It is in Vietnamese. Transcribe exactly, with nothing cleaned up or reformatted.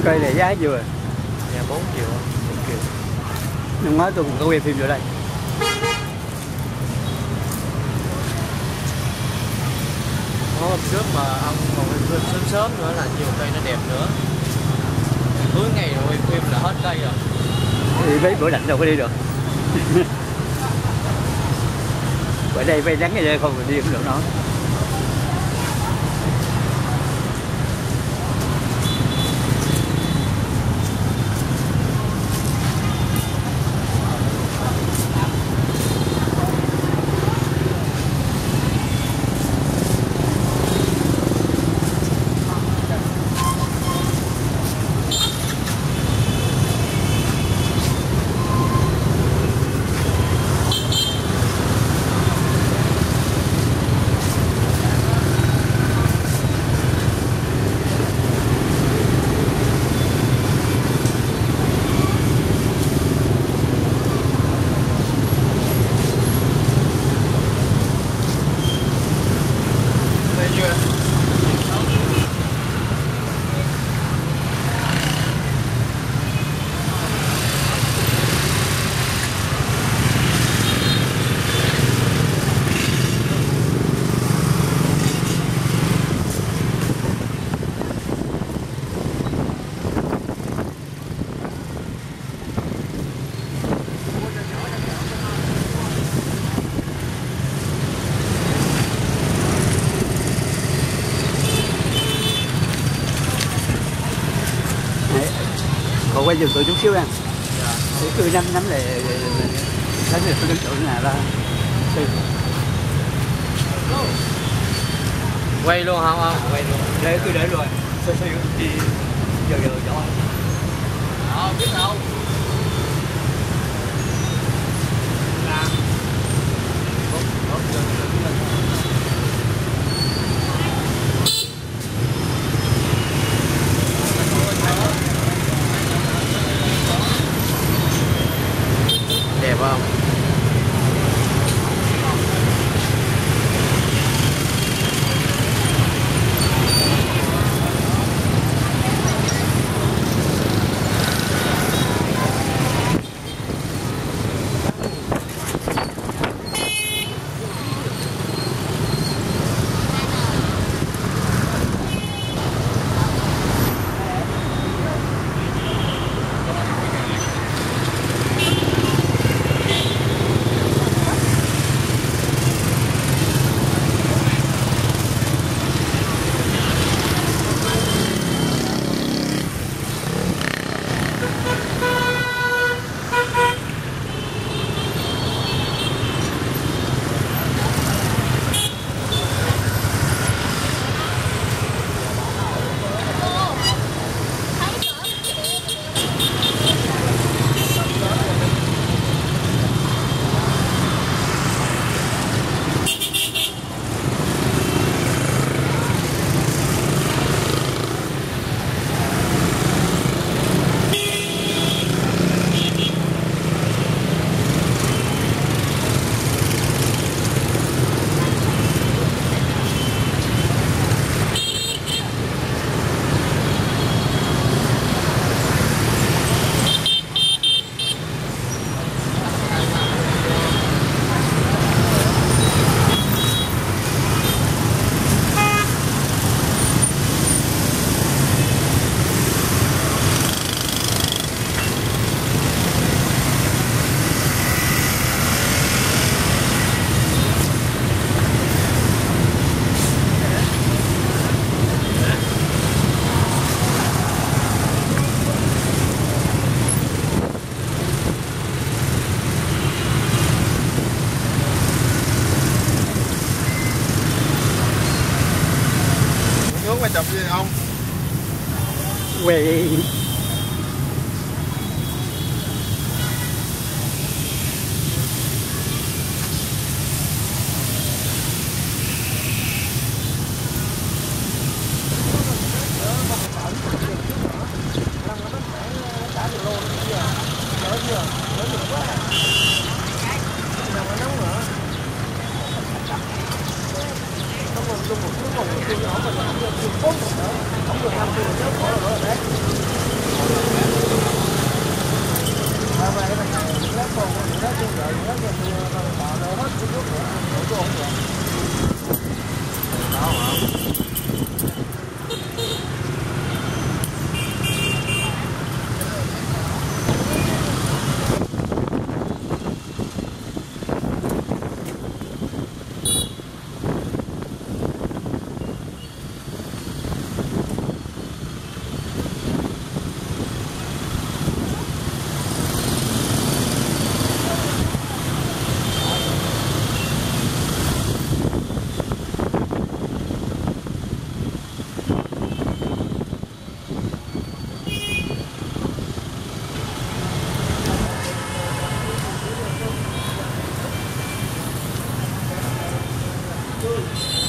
Cây này giá vừa. Dạ bốn triệu, bốn triệu. Năm ngoái tôi cũng có quay phim ở đây. Hôm trước mà ông còn quay phim sớm sớm nữa là nhiều cây nó đẹp nữa. Cuối ngày rồi quay phim là hết cây rồi. Thì mấy bữa lạnh đâu có đi được. Ở đây vay nắng cái đây không đi không được nó. Cậu quay dừng tôi chút xíu em. Dạ. Để cứ nắm nắm lại đánh được tôi đứng chỗ nào ra. Quay luôn không không? Quay luôn. Để cứ để rồi. Sao sao đi giờ giờ chỗ. Đó, biết đâu. Làm. Đẹp không? Quay chụp gì không? Quay Không được năm tôi nữa, không được năm tôi nữa, bỏ rồi đấy. Thank you.